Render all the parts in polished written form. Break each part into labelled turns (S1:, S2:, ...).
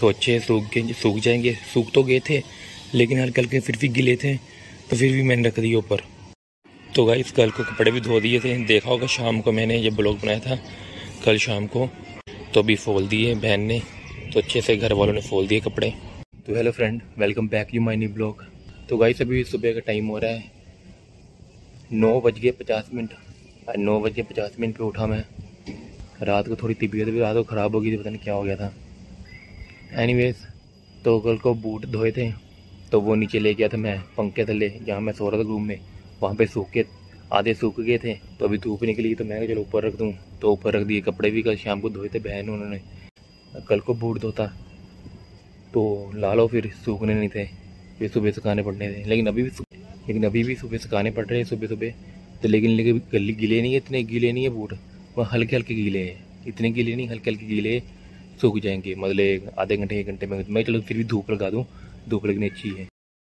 S1: तो अच्छे सूख जाएंगे। सूख तो गए थे लेकिन हल्के हल्के फिर भी गिले थे, तो फिर भी मैंने रख दिए ऊपर। तो गाइस कल को कपड़े भी धो दिए थे, देखा होगा शाम को मैंने ये ब्लॉग बनाया था कल शाम को, तो अभी फोल दिए बहन ने, तो अच्छे से घर वालों ने फोल दिए कपड़े। तो hello friend, welcome back you my new blog. तो गाइस अभी सुबह का टाइम हो रहा है 9:50। 9:50 पे उठा मैं। रात को थोड़ी तबीयत भी रात को ख़राब हो गई थी, पता नहीं क्या हो गया था। एनीवेज, तो कल को बूट धोए थे तो वो नीचे ले गया था मैं पंखे थले, जहाँ मैं सो रहा था रूम में, वहाँ पे सूख के आधे सूख गए थे। तो अभी धूप निकली तो मैं चलो ऊपर रख दूँ, तो ऊपर रख दिए। कपड़े भी कल शाम को धोए थे बहन उन्होंने, कल को बूट धोता तो लालो फिर सूखने नहीं थे, फिर सुबह सुखाने पड़ने थे। लेकिन अभी भी सुबह सुखाने पड़ रहे हैं सुबह तो। लेकिन गीले नहीं है, इतने गीले नहीं है बूट, वह हल्के हल्के गीले हैं, इतने गीले नहीं, हल्के हल्के गीले सूख जाएंगे, मतलब आधे घंटे 1 घंटे में। मैं चलो फिर भी धूप लगा दूँ, धूप लगनी अच्छी है।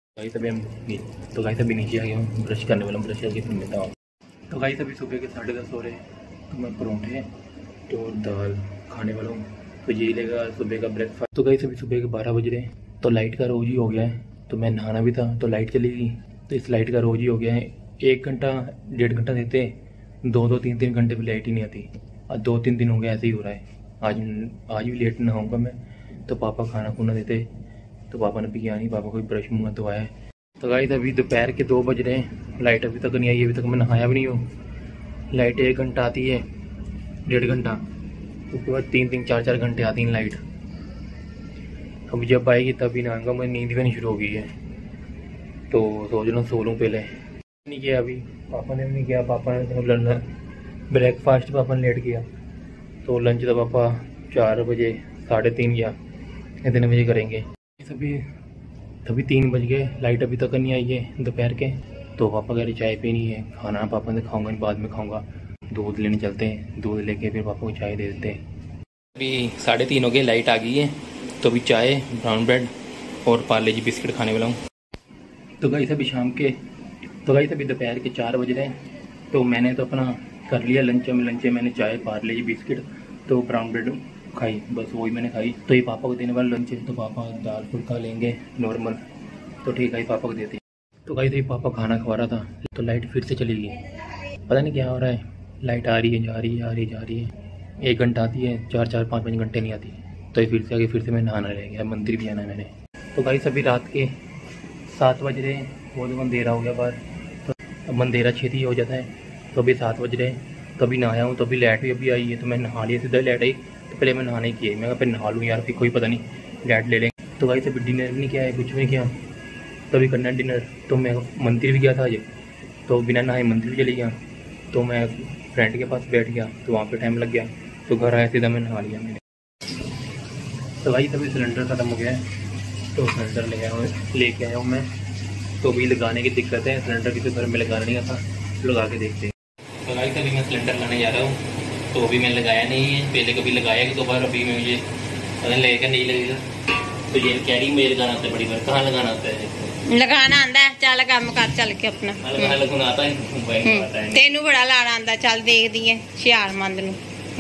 S1: तो गाइस अभी नीचे आ गया हूँ, ब्रश करने वाला, ब्रश करके फिर मिलता हूँ। तो गाइस अभी सुबह के 10:30 हो रहे हैं, तो मैं परोंठे तो दाल खाने वाला हूँ, तो यही लेगा सुबह का ब्रेकफास्ट। तो गाइस अभी सुबह के 12 बज रहे हैं, तो लाइट का रोज ही हो गया है। तो मैं नहाना भी था तो लाइट चली गई, तो इस लाइट का रोज ही हो गया है। 1 घंटा 1.5 घंटा देते, 2-2 3-3 घंटे भी लाइट ही नहीं आती। और 2-3 दिन हो गया ऐसे ही हो रहा है। आज भी लेट नहाऊंगा मैं, तो पापा खाना खुना देते, तो पापा ने भी किया नहीं, पापा को ब्रश मुँह धोया है। तो गाइस अभी दोपहर के 2 बज रहे हैं, लाइट अभी तक नहीं आई, अभी तक मैं नहाया भी नहीं हूँ। लाइट 1 घंटा आती है, 1.5 घंटा, उसके बाद 3-3 4-4 घंटे आती है लाइट। अभी जब आएगी तभी नहाऊंगा मैं, नींद भी नहीं शुरू हो गई है, तो सोच रहा हूँ सो लूँ पहले। नहीं किया अभी, पापा ने भी नहीं किया। पापा ने ब्रेकफास्ट पापा ने लेट किया, तो लंच तो पापा 4 बजे 3:30 या इतने बजे करेंगे। तभी 3 बज गए, लाइट अभी तक नहीं आई है दोपहर के। तो पापा कह रहे चाय पीनी है, खाना पापा ने खाऊंगा, बाद में खाऊंगा। दूध लेने चलते हैं, दूध लेके फिर पापा को चाय दे देते हैं। अभी 3:30 हो गए, लाइट आ गई है, तो अभी चाय, ब्राउन ब्रेड और पार्ले जी बिस्किट खाने वाला हूँ। तो गाइस अभी दोपहर के 4 बज रहे हैं, तो मैंने तो अपना कर लिया लंच में मैंने चाय, पार्ले जी बिस्किट तो ब्राउन ब्रेड खाई, बस वही मैंने खाई। तो ये पापा को देने वाला लंच है, तो पापा दाल फुल्का लेंगे नॉर्मल, तो ठीक है पापा को देते। तो गाइस ये पापा खाना खवा रहा था, तो लाइट फिर से चली गई, पता नहीं क्या हो रहा है। लाइट आ रही है, जा रही है। 1 घंटा आती है, 4-4 5-5 घंटे नहीं आती। तो ये फिर से आगे, फिर से मैं नहाना रह गया, मंदिर भी आना है मैंने। तो गाइस अभी रात के 7 बज रहे हैं, बहुत अंधेरा हो गया बाहर, तो अब अंधेरा छेती हो जाता है। तो अभी 7 बज रहे हैं, तो अभी नहाया हूँ, तो अभी लाइट भी अभी आई है, तो मैं नहा लिया, सीधा लाइट आई तो पहले मैं नहाने की है, मैं फिर नहा लूँ यार, फिर कोई पता नहीं लाइट ले लेंगे। तो गाइस अभी डिनर भी नहीं किया है, कुछ भी नहीं किया, तो अभी करना है डिनर। तो मैं मंदिर भी गया था आज, तो बिना नहाए मंदिर भी चली गया, तो मैं फ्रेंड के पास बैठ गया, तो वहाँ पे टाइम लग गया, तो घर आया सीधा मैं नहा लिया मैंने। तो भाई तभी सिलेंडर ख़त्म हो गया है, तो सिलेंडर लेके आया हूँ मैं। तो अभी लगाने की दिक्कत है, सिलेंडर किसी घर में लगाना नहीं आता, लगा के देखते हैं। तो भाई अभी मैं सिलेंडर लाने जा रहा हूँ, तो अभी मैंने लगाया नहीं है, पहले कभी लगाया कि 2 बार, अभी मैं मुझे पता लगेगा नहीं लगेगा। तो ये कैरी में लगाना होता है, बड़ी बार कहाँ लगाना होता है, लगाना आंदा है। चल काम कर चल के अपना लगाना आता है, तेनू बड़ा लाना आंदा, चल देख दी है सियालमंद नू।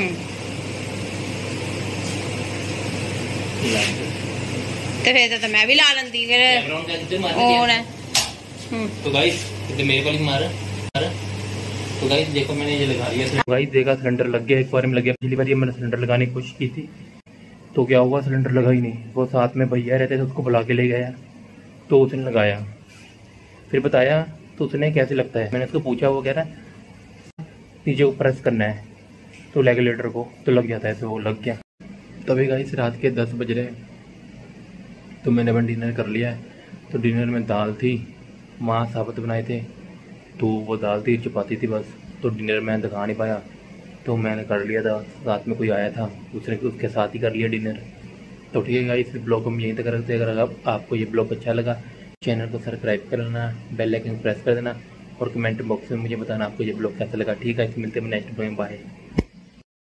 S1: तो फिर तो मैं भी ला लेंदी फिर। तो गाइस मेरे को मार, तो गाइस देखो मैंने ये लगा लिया। गाइस देखा सिलेंडर लग गया, एक बार में लग गया। पिछली बार ये मैंने सिलेंडर लगाने की कोशिश की थी, तो क्या हुआ, सिलेंडर लगा ही नहीं। वो साथ में भैया रहते थे, उसको बुला के ले गया, तो उसने लगाया, फिर बताया तो उसने कैसे लगता है, मैंने उसको पूछा, वो कह रहा है नीचे को प्रेस करना है तो रेगुलेटर को, तो लग जाता है, तो वो लग गया। तभी गाइस रात के 10 बज रहे हैं, तो मैंने अपन डिनर कर लिया है। तो डिनर में दाल थी, माँ साबुत बनाए थे, तो वो दाल थी, चपाती थी बस। तो डिनर मैं दिखा नहीं पाया, तो मैंने कर लिया था, साथ में कोई आया था, उसके साथ ही कर लिया डिनर। तो ठीक है गाइस, इस ब्लॉग को हम यहीं तक रखते हैं। अगर आपको ये ब्लॉग अच्छा लगा, चैनल को सब्सक्राइब कर लेना, बेल आइकन प्रेस कर देना, और कमेंट बॉक्स में मुझे बताना आपको ये ब्लॉग कैसा लगा। ठीक है, मिलते हैं नेक्स्ट ब्लॉग में, बाय।